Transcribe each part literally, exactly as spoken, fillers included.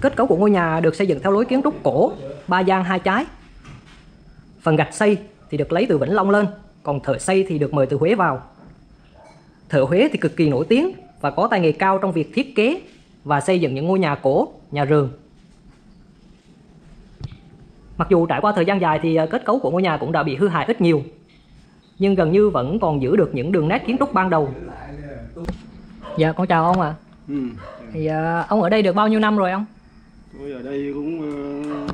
Kết cấu của ngôi nhà được xây dựng theo lối kiến trúc cổ, ba gian hai chái. Phần gạch xây thì được lấy từ Vĩnh Long lên, còn thợ xây thì được mời từ Huế vào. Thợ Huế thì cực kỳ nổi tiếng và có tay nghề cao trong việc thiết kế và xây dựng những ngôi nhà cổ, nhà rường. Mặc dù trải qua thời gian dài thì kết cấu của ngôi nhà cũng đã bị hư hại ít nhiều, nhưng gần như vẫn còn giữ được những đường nét kiến trúc ban đầu. Dạ, con chào ông ạ. À. Ừ. Thì uh, ông ở đây được bao nhiêu năm rồi ông? Tôi ở đây cũng uh,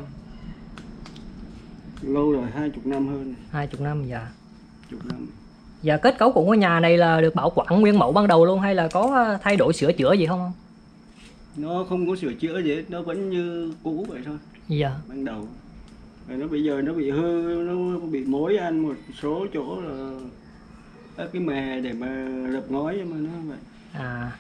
lâu rồi, hai chục năm hơn. Hai chục năm, dạ. Chục năm. Dạ, kết cấu của ngôi nhà này là được bảo quản nguyên mẫu ban đầu luôn hay là có thay đổi sửa chữa gì không ông? Nó không có sửa chữa gì hết, nó vẫn như cũ vậy thôi. Dạ. Ban đầu. Rồi nó bây giờ nó bị hư, nó bị mối ăn một số chỗ là các cái mè để mà lợp ngói mà nó vậy. À.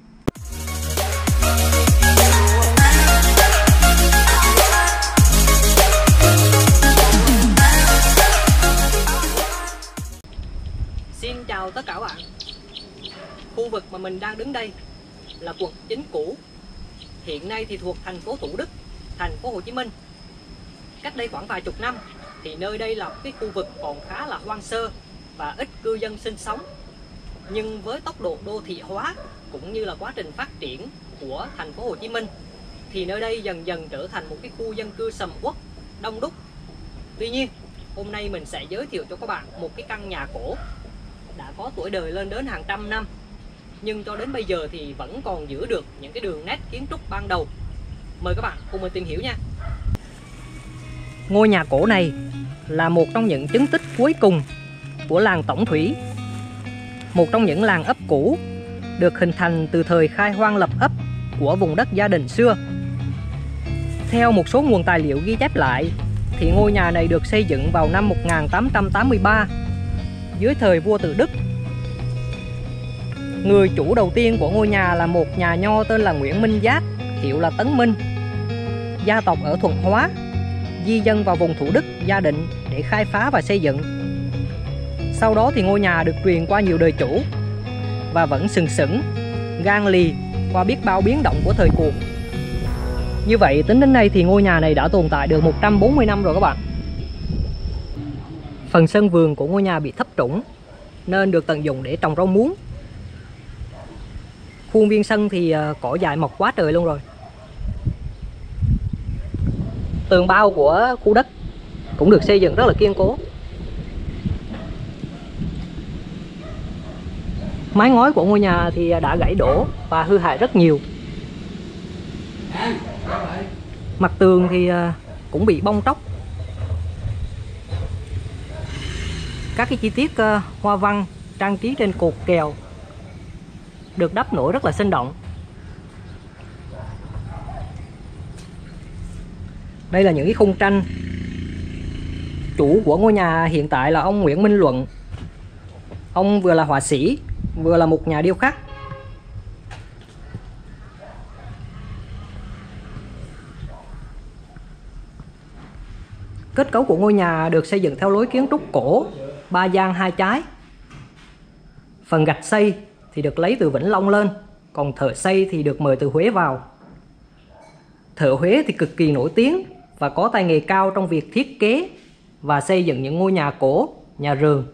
Xin chào tất cả các bạn. Khu vực mà mình đang đứng đây là quận Chính cũ. Hiện nay thì thuộc thành phố Thủ Đức, thành phố Hồ Chí Minh. Cách đây khoảng vài chục năm thì nơi đây là cái khu vực còn khá là hoang sơ và ít cư dân sinh sống. Nhưng với tốc độ đô thị hóa cũng như là quá trình phát triển của thành phố Hồ Chí Minh thì nơi đây dần dần trở thành một cái khu dân cư sầm uất, đông đúc. Tuy nhiên, hôm nay mình sẽ giới thiệu cho các bạn một cái căn nhà cổ đã có tuổi đời lên đến hàng trăm năm, nhưng cho đến bây giờ thì vẫn còn giữ được những cái đường nét kiến trúc ban đầu. Mời các bạn cùng mình tìm hiểu nha. Ngôi nhà cổ này là một trong những chứng tích cuối cùng của làng Tổng Thủy, một trong những làng ấp cũ được hình thành từ thời khai hoang lập ấp của vùng đất Gia Định xưa. Theo một số nguồn tài liệu ghi chép lại thì ngôi nhà này được xây dựng vào năm một nghìn tám trăm tám mươi ba dưới thời vua Tự Đức. Người chủ đầu tiên của ngôi nhà là một nhà nho tên là Nguyễn Minh Giác, hiệu là Tấn Minh, gia tộc ở Thuận Hóa, di dân vào vùng Thủ Đức, Gia Định để khai phá và xây dựng. Sau đó thì ngôi nhà được truyền qua nhiều đời chủ và vẫn sừng sững, gan lì qua biết bao biến động của thời cuộc. Như vậy tính đến nay thì ngôi nhà này đã tồn tại được một trăm bốn mươi năm rồi các bạn. Phần sân vườn của ngôi nhà bị thấp trũng nên được tận dụng để trồng rau muống. Khuôn viên sân thì cỏ dại mọc quá trời luôn rồi. Tường bao của khu đất cũng được xây dựng rất là kiên cố. Mái ngói của ngôi nhà thì đã gãy đổ và hư hại rất nhiều. Mặt tường thì cũng bị bong tróc. Các cái chi tiết hoa văn trang trí trên cột kèo được đắp nổi rất là sinh động. Đây là những cái khung tranh. Chủ của ngôi nhà hiện tại là ông Nguyễn Minh Luận. Ông vừa là họa sĩ, vừa là một nhà điêu khắc. Kết cấu của ngôi nhà được xây dựng theo lối kiến trúc cổ, ba gian hai chái. Phần gạch xây thì được lấy từ Vĩnh Long lên, còn thợ xây thì được mời từ Huế vào. Thợ Huế thì cực kỳ nổi tiếng và có tay nghề cao trong việc thiết kế và xây dựng những ngôi nhà cổ, nhà rường.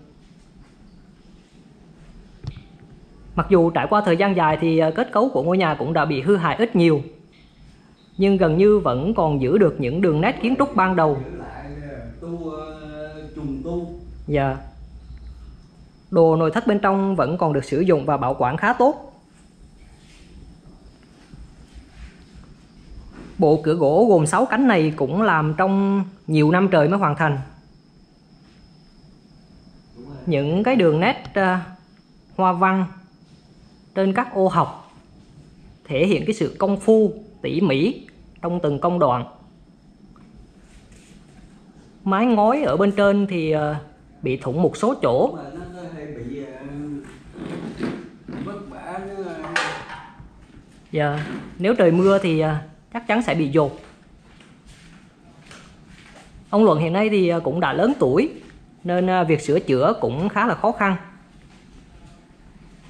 Mặc dù trải qua thời gian dài thì kết cấu của ngôi nhà cũng đã bị hư hại ít nhiều, nhưng gần như vẫn còn giữ được những đường nét kiến trúc ban đầu. Dạ. Đồ nội thất bên trong vẫn còn được sử dụng và bảo quản khá tốt. Bộ cửa gỗ gồm sáu cánh này cũng làm trong nhiều năm trời mới hoàn thành. Những cái đường nét uh, hoa văn trên các ô học thể hiện cái sự công phu, tỉ mỉ trong từng công đoạn. Mái ngói ở bên trên thì uh, bị thủng một số chỗ. Dạ, nếu trời mưa thì uh, chắc chắn sẽ bị dột. Ông Luận hiện nay thì cũng đã lớn tuổi nên việc sửa chữa cũng khá là khó khăn.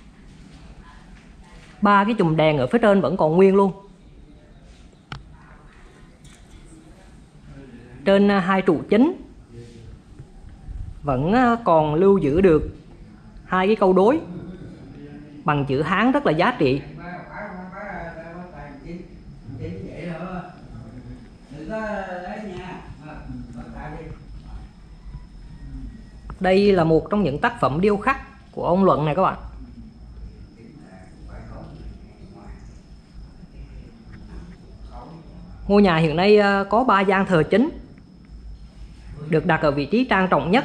Ba cái chùm đèn ở phía trên vẫn còn nguyên luôn. trên hai trụ chính vẫn còn lưu giữ được hai cái câu đối bằng chữ Hán rất là giá trị. Đây là một trong những tác phẩm điêu khắc của ông Luận này các bạn. Ngôi nhà hiện nay có ba gian thờ chính, được đặt ở vị trí trang trọng nhất.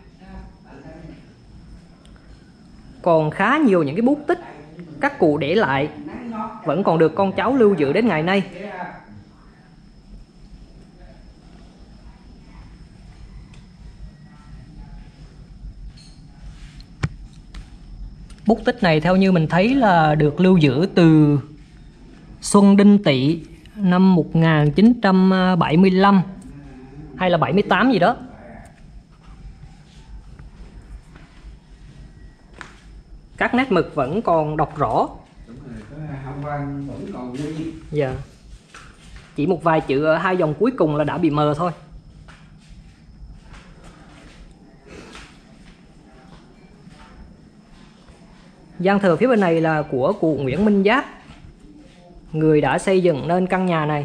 Còn khá nhiều những cái bút tích các cụ để lại vẫn còn được con cháu lưu giữ đến ngày nay. Bút tích này theo như mình thấy là được lưu giữ từ Xuân Đinh Tỵ năm một nghìn chín trăm bảy mươi lăm hay là bảy mươi tám gì đó. Các nét mực vẫn còn đọc rõ. Dạ. Chỉ một vài chữ ở hai dòng cuối cùng là đã bị mờ thôi. Gian thờ phía bên này là của cụ Nguyễn Minh Giáp, người đã xây dựng nên căn nhà này.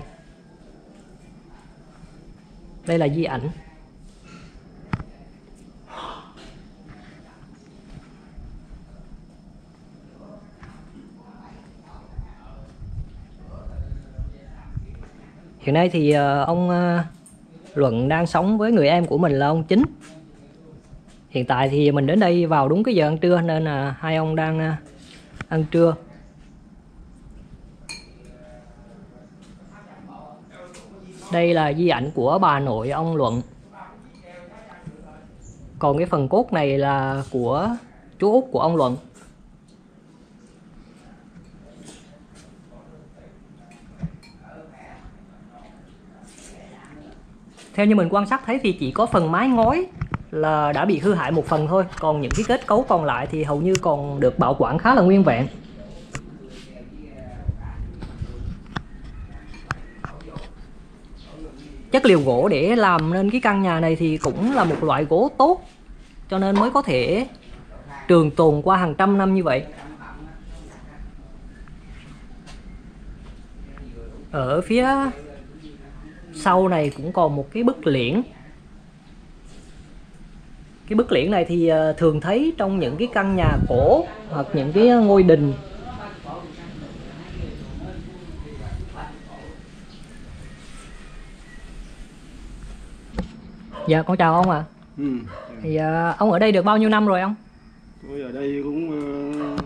Đây là di ảnh. Hiện nay thì ông Luận đang sống với người em của mình là ông Chính. Hiện tại thì mình đến đây vào đúng cái giờ ăn trưa nên là hai ông đang ăn trưa. Đây là di ảnh của bà nội ông Luận. Còn cái phần cốt này là của chú út của ông Luận. Theo như mình quan sát thấy thì chỉ có phần mái ngói là đã bị hư hại một phần thôi. Còn những cái kết cấu còn lại thì hầu như còn được bảo quản khá là nguyên vẹn. Chất liệu gỗ để làm nên cái căn nhà này thì cũng là một loại gỗ tốt, cho nên mới có thể trường tồn qua hàng trăm năm như vậy. Ở phía sau này cũng còn một cái bức liễn. Cái bức liễn này thì thường thấy trong những cái căn nhà cổ hoặc những cái ngôi đình. Dạ con chào ông ạ. À. Ừ. Thì uh, ông ở đây được bao nhiêu năm rồi ông? Tôi ở đây cũng uh,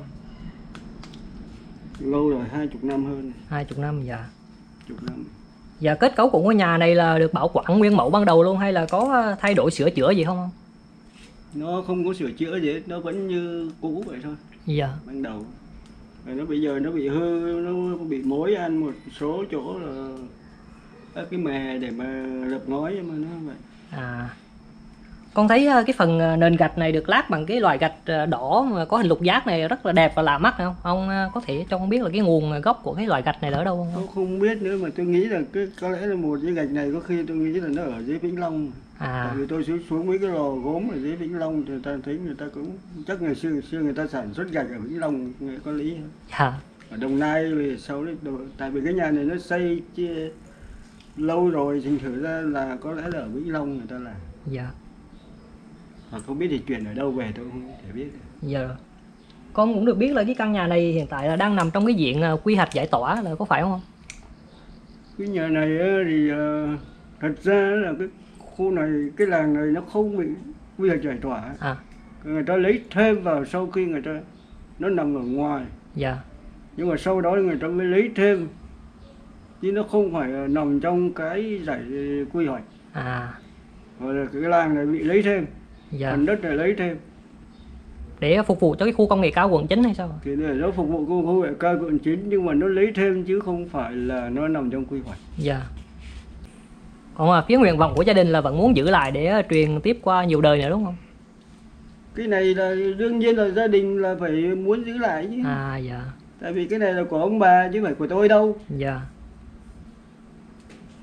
lâu rồi, hai chục năm hơn. Hai chục năm, dạ. Chục năm. Dạ, kết cấu của ngôi nhà này là được bảo quản nguyên mẫu ban đầu luôn hay là có thay đổi sửa chữa gì không ông? Nó không có sửa chữa gì hết, nó vẫn như cũ vậy thôi. Dạ. Ban đầu. Rồi nó bây giờ nó bị hư, nó bị mối ăn một số chỗ là cái mè để mà lợp ngói mà nó vậy. À. Con thấy cái phần nền gạch này được lát bằng cái loại gạch đỏ mà có hình lục giác này rất là đẹp và lạ mắt không? Ông có thể cho con biết là cái nguồn gốc của cái loại gạch này ở đâu không? Tôi không biết nữa mà tôi nghĩ là cái có lẽ là một cái gạch này có khi tôi nghĩ là nó ở dưới Vĩnh Long. À. Tại vì tôi xuống xuống mấy cái lò gốm ở dưới Vĩnh Long thì người ta thấy người ta cũng chắc ngày xưa, ngày xưa người ta sản xuất gạch ở Vĩnh Long có lý. Dạ. Ở Đồng Nai thì sau đấy, tại vì cái nhà này nó xây chia lâu rồi thành thử ra là có lẽ là ở Vĩnh Long người ta làm. Dạ. Mà không biết thì chuyển ở đâu về tôi không thể biết. Dạ rồi. Con cũng được biết là cái căn nhà này hiện tại là đang nằm trong cái diện quy hoạch giải tỏa là có phải không? Cái nhà này thì thật ra là cái khu này, cái làng này nó không bị quy hoạch giải tỏa. À. Người ta lấy thêm vào sau khi người ta nó nằm ở ngoài. Dạ. Nhưng mà sau đó người ta mới lấy thêm, chứ nó không phải nằm trong cái giải quy hoạch. À. Rồi là cái làng này bị lấy thêm. Dạ. Phần đất này lấy thêm để phục vụ cho cái khu công nghệ cao quận chín hay sao? Thì để nó phục vụ khu công nghệ cao quận chín nhưng mà nó lấy thêm chứ không phải là nó nằm trong quy hoạch. Dạ. Còn à, phía nguyện vọng của gia đình là vẫn muốn giữ lại để truyền tiếp qua nhiều đời nữa đúng không? Cái này là đương nhiên là gia đình là phải muốn giữ lại chứ. À dạ. Tại vì cái này là của ông bà chứ không phải của tôi đâu. Dạ.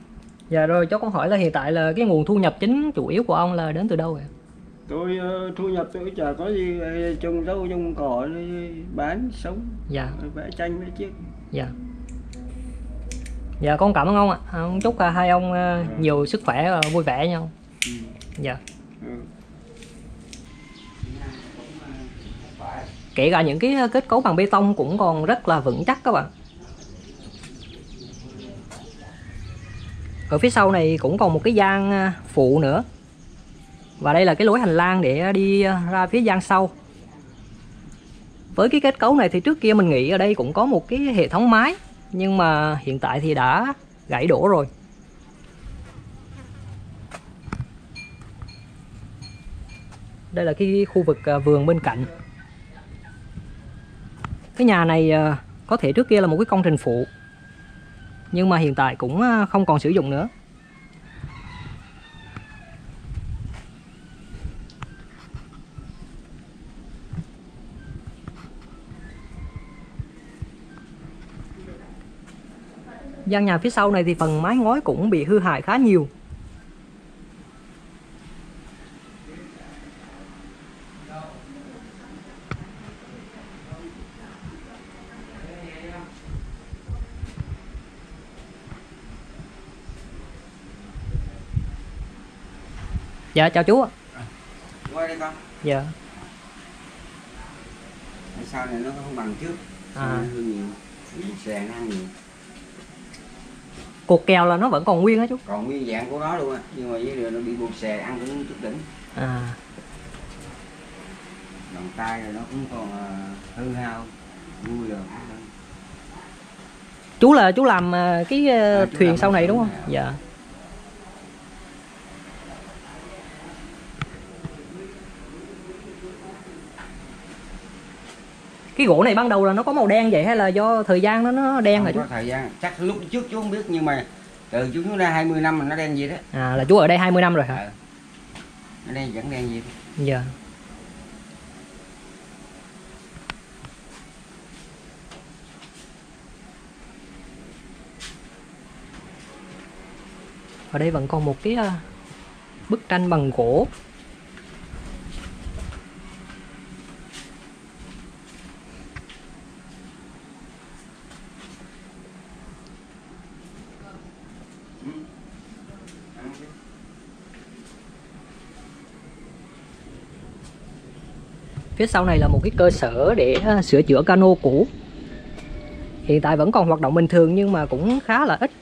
Dạ rồi, cháu con hỏi là hiện tại là cái nguồn thu nhập chính chủ yếu của ông là đến từ đâu vậy? Tôi uh, thu nhập tôi chả có gì, trồng rau trồng cỏ bán sống. Dạ. Vẽ tranh vẽ chiếc. Dạ. Dạ con cảm ơn ông ạ. À, chúc hai ông uh, nhiều sức khỏe và vui vẻ nhau. Ừ. Dạ. Ừ. Kể cả những cái kết cấu bằng bê tông cũng còn rất là vững chắc các bạn. Ở phía sau này cũng còn một cái gian phụ nữa. Và đây là cái lối hành lang để đi ra phía gian sau. Với cái kết cấu này thì trước kia mình nghĩ ở đây cũng có một cái hệ thống mái, nhưng mà hiện tại thì đã gãy đổ rồi. Đây là cái khu vực vườn bên cạnh. Cái nhà này có thể trước kia là một cái công trình phụ, nhưng mà hiện tại cũng không còn sử dụng nữa. Gian nhà phía sau này thì phần mái ngói cũng bị hư hại khá nhiều. Dạ chào chú ạ. Qua đây con. Dạ. Sau này nó không bằng trước. À. Nó nhiều. Sàn ăn nhiều. Cột kèo là nó vẫn còn nguyên á chú? Còn nguyên dạng của nó luôn á, nhưng mà với điều nó bị buộc xè ăn cũng chút đỉnh. À. Bàn tay rồi nó cũng còn hư hao, vui rồi. Chú là chú làm cái à, thuyền làm sau này đúng không? Nào. Dạ. Cái gỗ này ban đầu là nó có màu đen vậy hay là do thời gian nó nó đen rồi chú? Có thời gian, chắc lúc trước chú không biết, nhưng mà từ chú xuống đây hai mươi năm mà nó đen gì đó. À là chú ở đây hai mươi năm rồi hả? Ừ. Nó đen vẫn đen gì đó. Dạ. Ở đây vẫn còn một cái bức tranh bằng gỗ. Phía sau này là một cái cơ sở để sửa chữa cano cũ. Hiện tại vẫn còn hoạt động bình thường nhưng mà cũng khá là ít.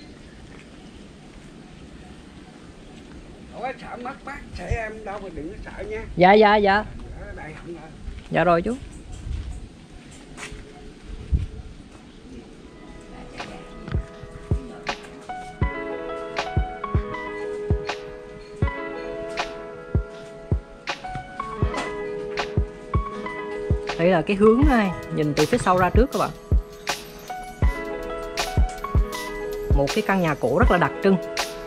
Ủa, sợ mất bác, sợ em đâu mà đừng có sợ nha. Dạ dạ dạ. Dạ rồi chú. Đây là cái hướng này, nhìn từ phía sau ra trước các bạn. Một cái căn nhà cổ rất là đặc trưng.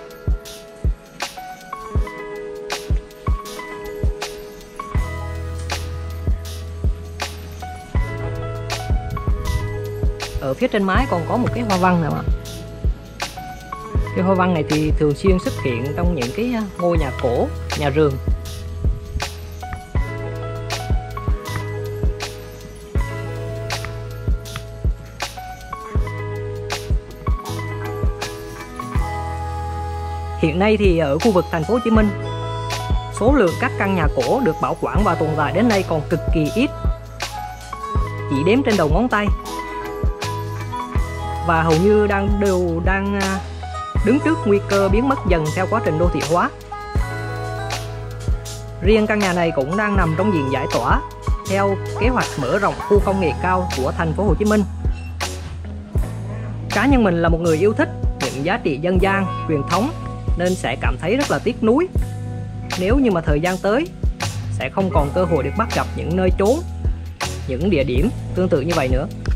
Ở phía trên mái còn có một cái hoa văn nè bạn. Cái hoa văn này thì thường xuyên xuất hiện trong những cái ngôi nhà cổ, nhà rường. Hiện nay thì ở khu vực thành phố Hồ Chí Minh, số lượng các căn nhà cổ được bảo quản và tồn tại đến nay còn cực kỳ ít, chỉ đếm trên đầu ngón tay, và hầu như đang đều đang đứng trước nguy cơ biến mất dần theo quá trình đô thị hóa. Riêng căn nhà này cũng đang nằm trong diện giải tỏa theo kế hoạch mở rộng khu công nghệ cao của thành phố Hồ Chí Minh. Cá nhân mình là một người yêu thích những giá trị dân gian, truyền thống nên sẽ cảm thấy rất là tiếc nuối nếu như mà thời gian tới sẽ không còn cơ hội được bắt gặp những nơi chốn, những địa điểm tương tự như vậy nữa.